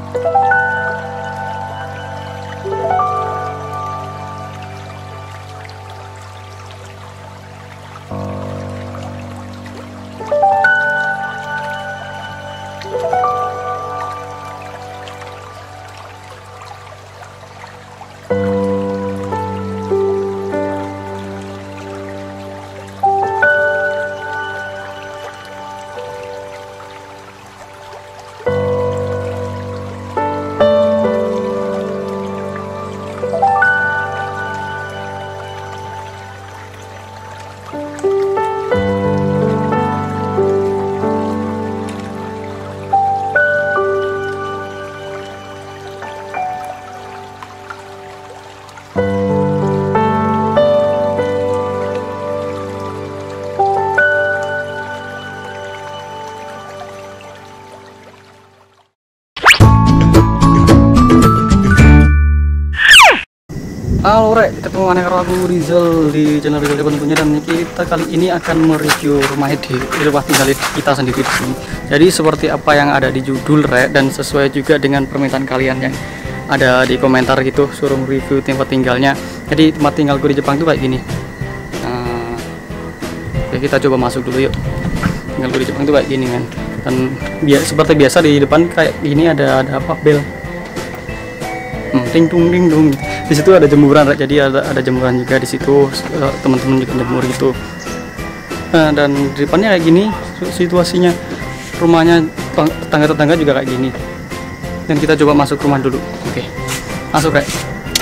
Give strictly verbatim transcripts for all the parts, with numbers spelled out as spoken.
Halo Rek, ketemu mana karo aku Rizal di channel Rizal tentunya, dan kita kali ini akan mereview rumah di rumah tinggal kita sendiri di sini. Jadi seperti apa yang ada di judul Rek, dan sesuai juga dengan permintaan kalian yang ada di komentar gitu, suruh review tempat tinggalnya. Jadi tempat tinggalku di Jepang tuh kayak gini. Nah, oke, kita coba masuk dulu yuk. Tinggalku di Jepang tuh kayak gini kan. Dan biar seperti biasa di depan kayak gini ada ada apa bel. Hmm, ting tung ting tung. Di situ ada jemuran, jadi ada ada jemuran juga di situ, teman-teman juga jemur gitu. Nah, dan di depannya kayak gini situasinya, rumahnya tetangga-tetangga juga kayak gini. Dan kita coba masuk rumah dulu. Oke, masuk Rek.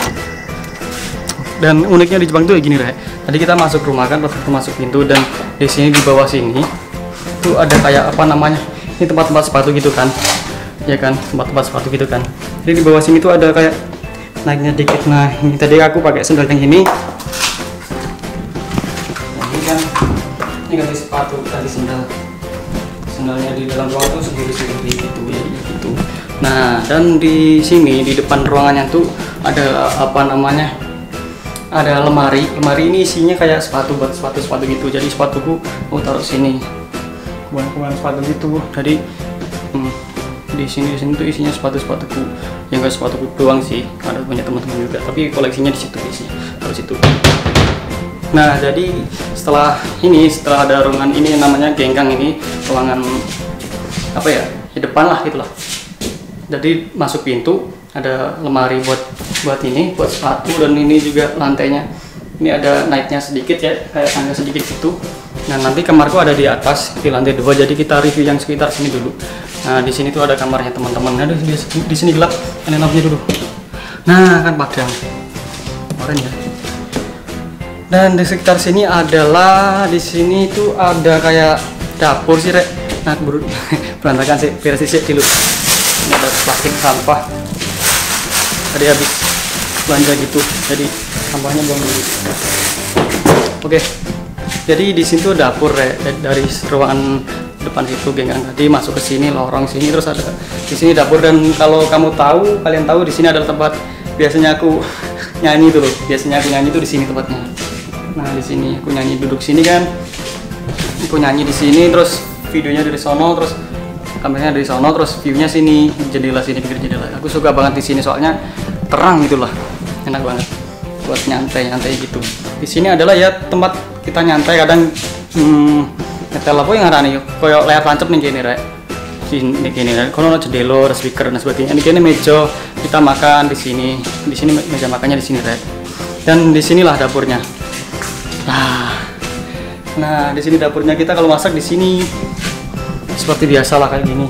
Dan uniknya di Jepang tuh kayak gini Rek. Tadi kita masuk rumah kan, pas kita masuk pintu, dan di sini di bawah sini itu ada kayak apa namanya? Ini tempat-tempat sepatu gitu kan, ya kan, tempat-tempat sepatu gitu kan. Jadi di bawah sini tuh ada kayak naiknya dikit. Nah, ini tadi aku pakai sandal yang ini. Nah, ini kan, ini ganti sepatu, ganti sandal. Sandalnya di dalam ruangan tuh sendiri-sendiri gitu ya, gitu. Nah, dan di sini di depan ruangannya tuh ada apa namanya? Ada lemari. Lemari ini isinya kayak sepatu buat sepatu-sepatu gitu. Jadi sepatuku aku taruh sini. Kuban-kuban sepatu gitu. Jadi hmm, di sini di sini tuh isinya sepatu-sepatuku. Yang enggak sepatuku doang sih, ada punya teman-teman juga, tapi koleksinya di situ isinya, taruh situ. Nah, jadi setelah ini, setelah ada ruangan ini namanya genggang, ini ruangan apa ya, di depan lah gitulah. Jadi masuk pintu ada lemari buat buat ini, buat sepatu, dan ini juga lantainya. Ini ada naiknya sedikit ya, kayak tangga sedikit gitu. Nah, nanti kamarku ada di atas di lantai dua, jadi kita review yang sekitar sini dulu. Nah, di sini tuh ada kamarnya teman-teman. Aduh, di, di sini gelap. Ini lampunya dulu. Nah, kan padang. Kemarin ya. Dan di sekitar sini adalah di sini tuh ada kayak dapur sih Rek. Nah, buru berantakan sih, beresin sih dulu. Ini ada plastik sampah. Tadi habis belanja gitu, jadi sampahnya buang dulu. Oke. Jadi di situ dapur Rek, dari ruangan depan situ genggang tadi masuk ke sini, lorong sini, terus ada di sini dapur. Dan kalau kamu tahu, kalian tahu di sini adalah tempat biasanya aku nyanyi tuh loh. Biasanya aku nyanyi tuh di sini tempatnya. Nah, di sini aku nyanyi, duduk sini kan. Aku nyanyi di sini, terus videonya dari sono, terus kameranya dari sono, terus view-nya sini, jendela sini, pinggir jendela. Aku suka banget di sini soalnya terang gitulah. Enak banget buat nyantai-nyantai gitu. Di sini adalah ya tempat kita nyantai, kadang hmm, nyetel apa yang ngarani koyo layar tancap nih gini Rek. Ini gini Rek. Kalau ada jendela, ada speaker dan sebagainya. Ini gini meja kita makan di sini. Di sini meja makannya di sini Rek. Dan di sinilah dapurnya. Nah, nah di sini dapurnya kita kalau masak di sini seperti biasa lah kayak gini.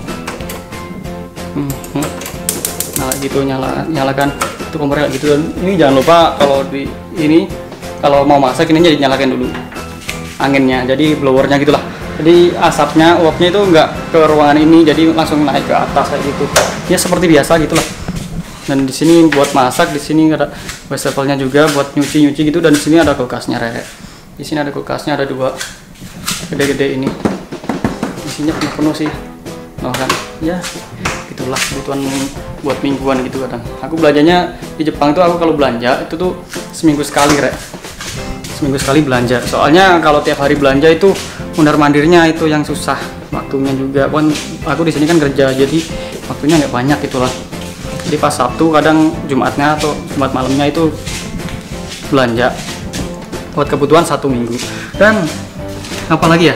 Hmm, hmm. Nah, gitu nyala nyalakan itu kompornya gitu. Dan ini jangan lupa kalau di ini kalau mau masak ini jadi nyalakan dulu anginnya, jadi blowernya gitulah. Jadi asapnya, uapnya itu enggak ke ruangan ini, jadi langsung naik ke atas kayak gitu. Ya seperti biasa gitulah. Dan di sini buat masak, di sini ada wastafelnya juga buat nyuci-nyuci gitu, dan di sini ada kulkasnya Rek. Di sini ada kulkasnya, ada dua gede-gede ini. Isinya penuh-penuh sih. Nah kan, ya gitulah kebutuhan buat mingguan gitu kadang. Aku belanjanya di Jepang tuh, aku kalau belanja itu tuh seminggu sekali Rek. Seminggu sekali belanja. Soalnya kalau tiap hari belanja itu mundar mandirnya itu yang susah. Waktunya juga. Kan aku di sini kan kerja, jadi waktunya nggak banyak itulah. Jadi pas Sabtu kadang Jumatnya atau Jumat malamnya itu belanja buat kebutuhan satu minggu. Dan apa lagi ya?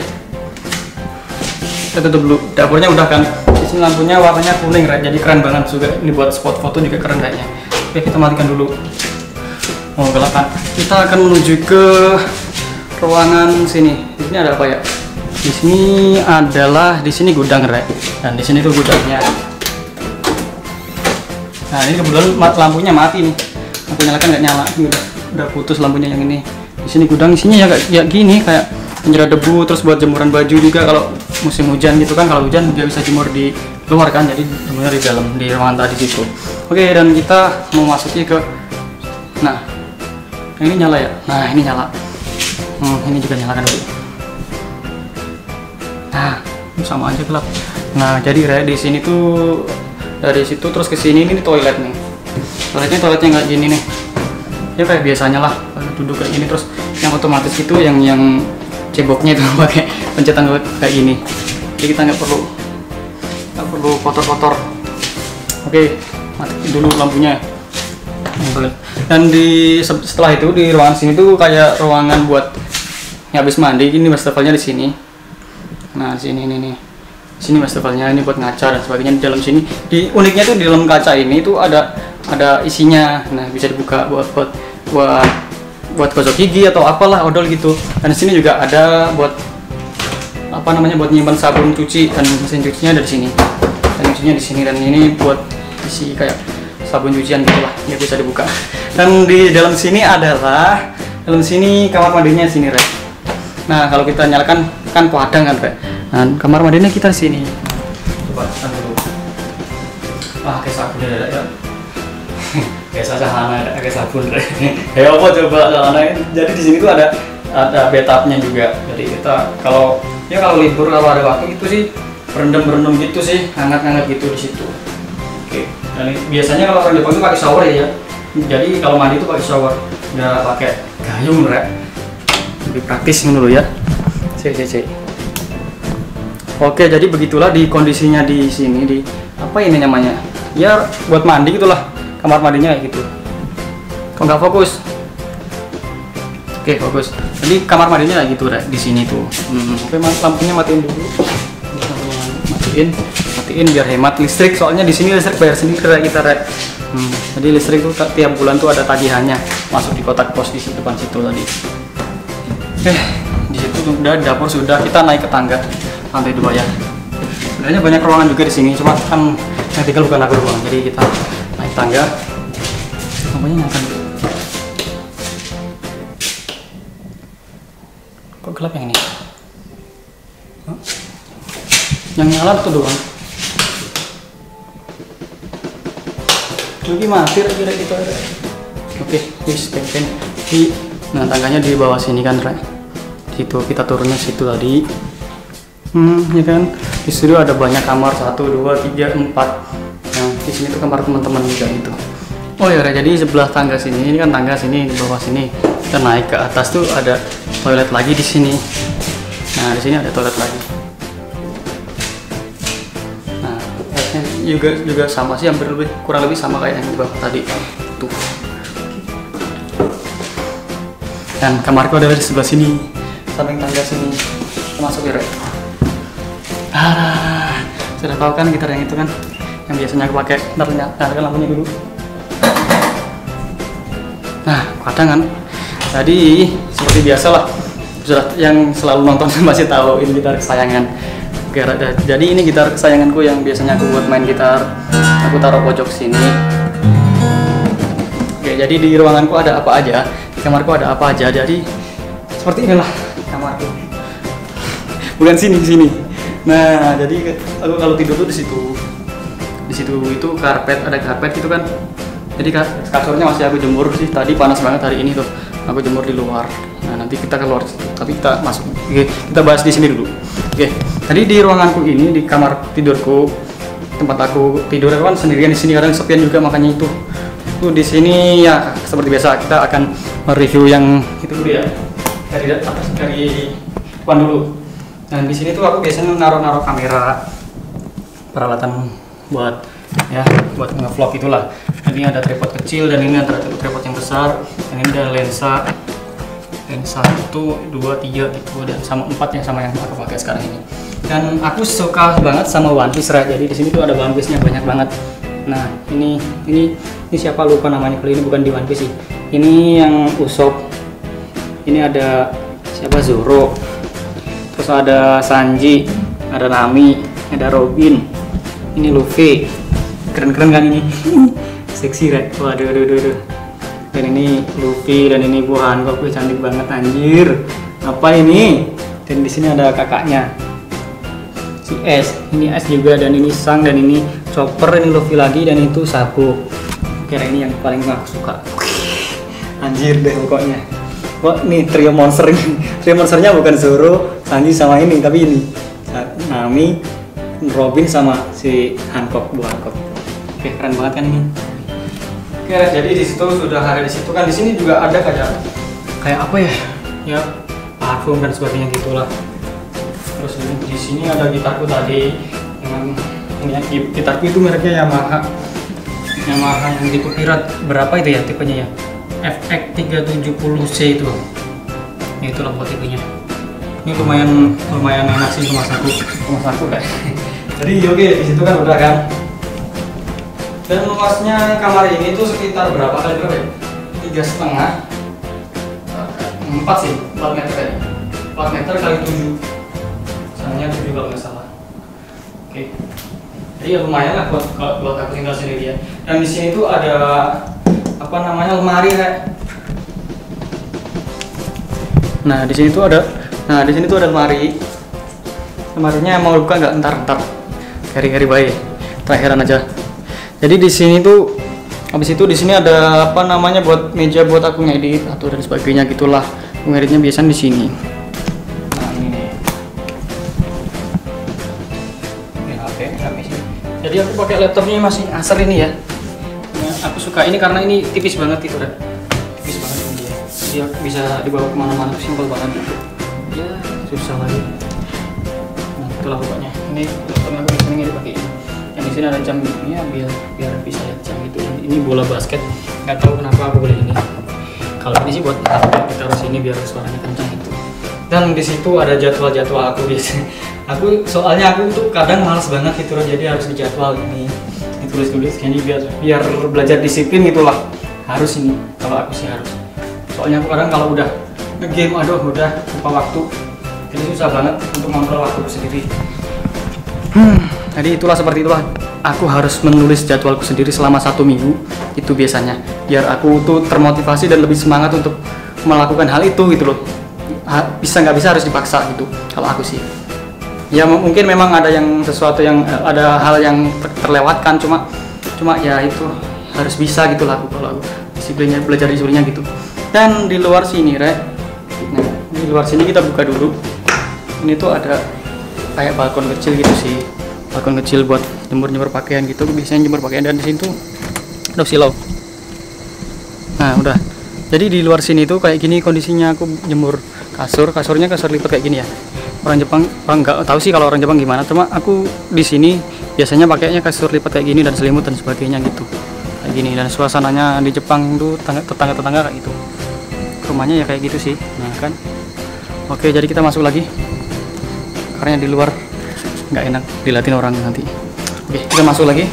Kita tutup dulu. Dapurnya udah kan. Di sini lampunya warnanya kuning, Rek. Jadi keren banget juga. Ini buat spot foto juga keren kayaknya. Oke, kita matikan dulu. Oh, gelap kan. Kita akan menuju ke ruangan sini. Di sini ada apa ya? Di sini adalah di sini gudang, Rek. Dan di sini tuh gudangnya. Nah, ini kebetulan lampunya mati nih. Aku nyalakan nggak nyala. Ini udah udah putus lampunya yang ini. Di sini gudang, isinya ya kayak ya gini, kayak penyerap debu, terus buat jemuran baju juga kalau musim hujan gitu kan. Kalau hujan nggak bisa jemur di luar kan, jadi jemurnya di dalam di ruangan tadi situ. Oke, dan kita mau masuki ke, nah ini nyala ya. Nah ini nyala. Hmm, ini juga nyalakan dulu. Nah sama aja gelap. Nah jadi Rek, di sini tuh dari situ terus ke sini ini toilet nih. Toiletnya toiletnya nggak gini nih. Ya kayak biasanya lah, duduk kayak gini, terus yang otomatis itu yang yang ceboknya itu pakai pencetan kayak gini. Jadi kita nggak perlu nggak perlu kotor-kotor. Oke, mati dulu lampunya. Dan di setelah itu di ruangan sini tuh kayak ruangan buat habis mandi. Ini wastafelnya di sini. Nah di sini ini nih. Di sini wastafelnya ini buat ngaca dan sebagainya. Di dalam sini, di uniknya tuh di dalam kaca ini tuh ada ada isinya. Nah bisa dibuka buat buat buat buat gosok gigi atau apalah odol gitu. Dan di sini juga ada buat apa namanya, buat nyimpan sabun cuci, dan mesin cucinya ada di sini. Dan cucinya di sini, dan ini buat isi kayak sabun cucian gitulah, ya bisa dibuka. Dan di dalam sini adalah dalam sini kamar mandinya sini, Rek. Nah kalau kita nyalakan kan padang kan, Rek. Nah kamar mandinya kita di sini. Coba kita dulu. Ah kayak sabun ada ya. Kayak sederhana ada kayak sabun, Rek. Ya apa coba sederhana. Jadi di sini tuh ada ada bathtubnya juga. Jadi kita kalau ya kalau libur kalau ada waktu itu sih berendam-berendam gitu sih, hangat-hangat gitu di situ. Oke. Dan biasanya kalau orang Jepang itu pakai shower ya. Jadi kalau mandi itu pakai shower, nggak pakai gayung, Rek. Lebih praktis dulu ya. Cek cek cek. Oke, jadi begitulah di kondisinya di sini, di apa ini namanya? Ya buat mandi gitulah, kamar mandinya kayak gitu. Kok nggak fokus? Oke, fokus. Jadi kamar mandinya kayak gitu, Rek, di sini tuh. Hmm, oke, lampunya matiin dulu. Matiin, matiin biar hemat listrik. Soalnya di sini listrik bayar sendiri, Rek, kita, Rek. Hmm, jadi listrik tuh tiap bulan tuh ada tagihannya, masuk di kotak pos di situ, depan situ tadi. Eh, di situ udah dapur sudah, kita naik ke tangga lantai dua ya. Sebenarnya banyak ruangan juga di sini, cuma kan yang tinggal bukan aku doang, jadi kita naik tangga. Namanya nyalakan dulu. Kok gelap yang ini? Huh? Yang nyala tuh doang. Lagi mati kira gitu. Oke, wis pengen di, nah tangganya di bawah sini kan, Rek. Situ kita turunnya situ tadi. Hmm, ya kan. Di situ ada banyak kamar, satu, dua, tiga, empat. Nah, di sini tuh kamar teman-teman juga itu. Oh ya, Rek, jadi sebelah tangga sini, ini kan tangga sini, di bawah sini. Kita naik ke atas tuh ada toilet lagi di sini. Nah, di sini ada toilet lagi. juga juga sama sih, hampir lebih kurang lebih sama kayak yang di bawah tadi tuh. Dan kamarku ada di sebelah sini, samping tangga sini. Masuk ya, Rek. Ah, sudah tahu kan gitar yang itu kan, yang biasanya aku pakai. Ntar nyalakan lampunya dulu. Nah, kadang kan. Tadi seperti biasa lah, sudah yang selalu nonton masih tahu ini gitar kesayangan. Jadi ini gitar kesayanganku yang biasanya aku buat main gitar. Aku taruh pojok sini. Oke, jadi di ruanganku ada apa aja, di kamarku ada apa aja. Jadi seperti inilah kamarku. Bukan sini, sini. Nah, jadi aku kalau tidur tuh di situ. Di situ itu karpet, ada karpet gitu kan. Jadi kasurnya masih aku jemur sih. Tadi panas banget hari ini tuh. Aku jemur di luar. Nah, nanti kita keluar. Tapi kita masuk. Oke, kita bahas di sini dulu. Oke. Tadi di ruanganku ini, di kamar tidurku, tempat aku tidur kan sendirian di sini, kadang sepian juga, makanya itu. Tuh di sini ya seperti biasa kita akan mereview yang itu dulu ya. Dari atas, dari depan dulu. Dan di sini tuh aku biasanya naruh-naruh kamera, peralatan buat ya buat nge-vlog itulah. Ini ada tripod kecil dan ini ada tripod yang besar, dan ini ada lensa lensa satu, dua, tiga gitu, dan sama empat yang sama yang aku pakai sekarang ini. Dan aku suka banget sama One Piece, right? Jadi di sini tuh ada One Piece-nya banyak banget. Nah, ini ini ini siapa lupa namanya, kalau ini bukan di One Piece sih. Ini yang Usopp. Ini ada siapa, Zoro. Terus ada Sanji, ada Nami, ada Robin. Ini Luffy. Keren-keren kan ini? Seksi, right? Waduh, aduh, aduh, aduh. Dan ini Luffy, dan ini Bu Hancock, cantik banget anjir. Apa ini? Dan di sini ada kakaknya, si S. Ini S juga, dan ini Sang, dan ini Chopper, ini Luffy lagi, dan itu Sabo. Kira ini yang paling aku suka. Anjir deh pokoknya. Wah, nih trio monster ini. Trio monsternya bukan Zoro, Sanji sama ini, tapi ini Nami, Robin sama si Hancock, Bu Hancock. Oke, keren banget kan ini. Oke, jadi di situ sudah ada, di situ kan, di sini juga ada kayak kayak apa ya? Ya, parfum dan sebagainya gitulah. Terus ini, di sini ada gitarku tadi. Yang ini gitarku itu mereknya Yamaha. Yamaha yang tipe Pirat, berapa itu ya tipenya ya? F X tiga tujuh nol C itu. Ya, itulah buat tipenya. Ini lumayan lumayan enak sih rumah saku, rumah saku guys. Jadi oke, di situ kan udah kan. Dan luasnya kamar ini tuh sekitar berapa kali berapa ya? Tiga setengah, empat sih, empat meter ya. Empat meter kali tujuh, misalnya tujuh kalau nggak salah. Oke, jadi ya lumayan lah buat buat aku tinggal sendiri ya. Dan di sini tuh ada apa namanya, lemari kayak. Nah di sini tuh ada, nah di sini tuh ada lemari. Lemarinya mau buka nggak? Ntar ntar. Hari-hari baik. Terakhiran aja. Jadi di sini tuh, habis itu di sini ada apa namanya, buat meja buat aku ngedit atau dan sebagainya gitulah. Ngeditnya biasanya di sini. Nah ini nih. Ini H P, H P sih. Jadi aku pakai laptopnya masih Acer ini ya. Nah, aku suka ini karena ini tipis banget itu, udah tipis banget ini dia. Dia bisa dibawa kemana-mana, simpel banget. Ya susah lagi. Nah itulah pokoknya. Ini laptopnya aku sering dipakai ini. Yang di sini ada jam ini ya, biar biar bisa lihat jam gitu. Ini bola basket, nggak tahu kenapa aku beli ini. Kalau ini sih buat ditaruh sini biar suaranya kencang gitu. Dan di situ ada jadwal-jadwal aku biasanya. Aku soalnya aku tuh kadang malas banget gitu loh, jadi harus dijadwal ini, ditulis-tulis ini biar biar belajar disiplin gitulah. Harus ini, kalau aku sih harus. Soalnya aku kadang kalau udah nge-game, aduh udah lupa waktu. Jadi susah banget untuk mengontrol waktuku sendiri. Hmm, jadi itulah seperti itulah. Aku harus menulis jadwalku sendiri selama satu minggu itu biasanya, biar aku tuh termotivasi dan lebih semangat untuk melakukan hal itu gitu loh. Ha, bisa nggak bisa harus dipaksa gitu. Kalau aku sih, ya mungkin memang ada yang sesuatu yang ada hal yang terlewatkan, cuma cuma ya itu harus bisa gitu lah aku kalau aku disiplinnya, belajar disiplinnya gitu. Dan di luar sini, Rek. Nah, di luar sini kita buka dulu. Ini tuh ada kayak balkon kecil gitu sih, balkon kecil buat jemur-jemur pakaian gitu. Biasanya jemur pakaian, dan di sini tuh ada silau. Nah udah, jadi di luar sini tuh kayak gini kondisinya. Aku jemur kasur, kasurnya kasur lipat kayak gini ya. Orang Jepang, orang nggak tahu sih kalau orang Jepang gimana, cuma aku di sini biasanya pakainya kasur lipat kayak gini dan selimut dan sebagainya gitu, kayak gini. Dan suasananya di Jepang tuh tetangga-tetangga kayak gitu, rumahnya ya kayak gitu sih. Nah kan, oke, jadi kita masuk lagi. Karena di luar nggak enak dilihatin orang nanti. Oke, kita masuk lagi.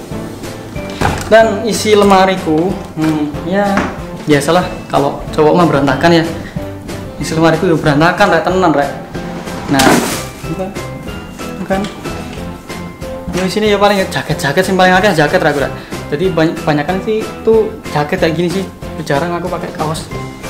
Dan isi lemariku, hmm, ya biasalah kalau cowok mah berantakan ya. Isi lemariku ya berantakan, Rek, tenan, Rek. Nah, bukan, bukan. Di sini ya paling jaket-jaket sih paling akeh jaket, Rek. Jadi banyak kebanyakan sih tuh jaket kayak gini sih. Jarang aku pakai kaos.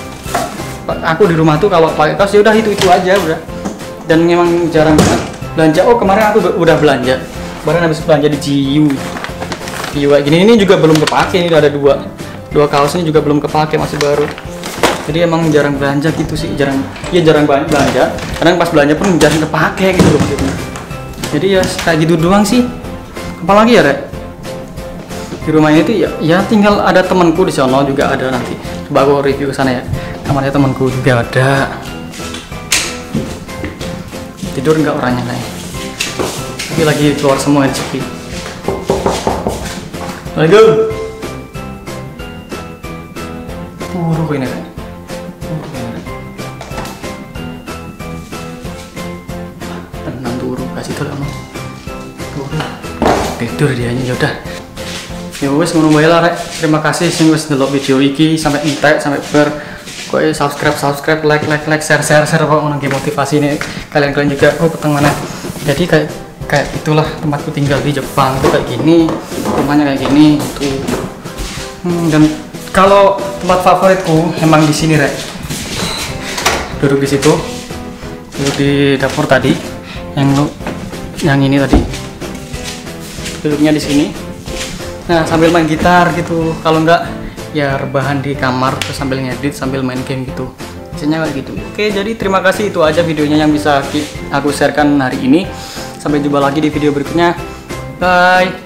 Aku di rumah tuh kalau pakai kaos ya udah itu itu aja udah. Dan memang jarang banget belanja. Oh kemarin aku udah belanja, kemarin habis belanja di Ciyu. Ciyu kayak gini, ini juga belum kepake. Ini udah ada dua dua kaos, ini juga belum kepake, masih baru. Jadi emang jarang belanja gitu sih, jarang, iya jarang banget belanja. Kadang pas belanja pun jarang kepake gitu loh maksudnya. Jadi ya kayak gitu doang sih. Apalagi ya, Rek? Di rumahnya itu ya, ya tinggal ada temanku di sana juga ada nanti. Coba aku review ke sana ya. Kamarnya temanku juga ada. Tidur nggak orangnya nih, tapi lagi keluar semua sepi. Assalamualaikum. Turu kok ini kan? Turu kok ini. Tenang turu, kasih tau kamu. Turu. Tidur dia nya udah. Ya wes ngono wae lah rek. Terima kasih sing wis ndelok video iki sampai entek sampai ber kok subscribe subscribe like like like share share share kok ngono motivasi ini kalian-kalian juga. Oh peteng mana. Jadi kayak kayak itulah tempatku tinggal di Jepang tuh kayak gini, rumahnya kayak gini tuh. Hmm, dan kalau tempat favoritku emang di sini rek. Duduk di situ, duduk di dapur tadi, yang lu, yang ini tadi. Duduknya di sini. Nah sambil main gitar gitu. Kalau enggak ya rebahan di kamar terus sambil ngedit sambil main game gitu. Biasanya kayak gitu. Oke jadi terima kasih itu aja videonya yang bisa aku sharekan hari ini. Sampai jumpa lagi di video berikutnya. Bye.